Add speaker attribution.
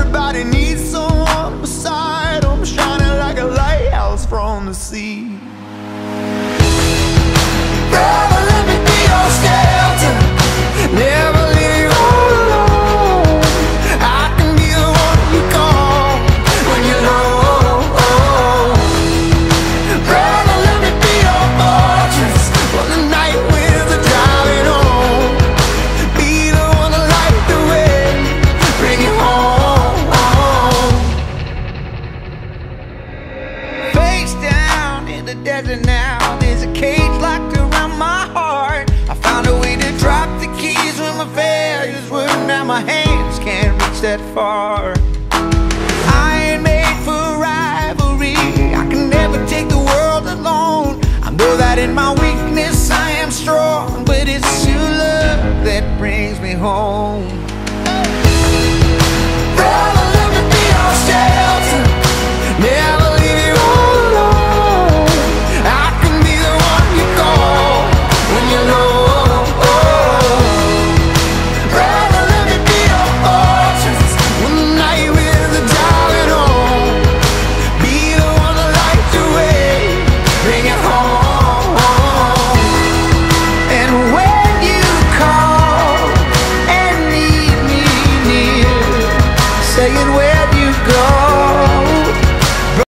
Speaker 1: Everybody needs someone beside them, shining like a lighthouse from the sea. Brother, let me be your shelter, never leave you all alone. I can be the one you call when you're low. Brother, let me be your fortress on the night winds are driving on. Be the one to light the way, bring it home. Face down in the desert now, there's a cage locked around my heart. I found a way to drop the keys when my failures were. Now my hands can't reach that far. I ain't made for rivalry, I can never take the world alone. I know that in my weakness I am strong, but it's your love that brings me home. Brother, let me be your shelter, never leave you all alone. I can be the one you call when you're low. Brother, let me be your fortress when the night winds are driving on. Be the one to light the way, bring it home. And when you call and need me near, say it well.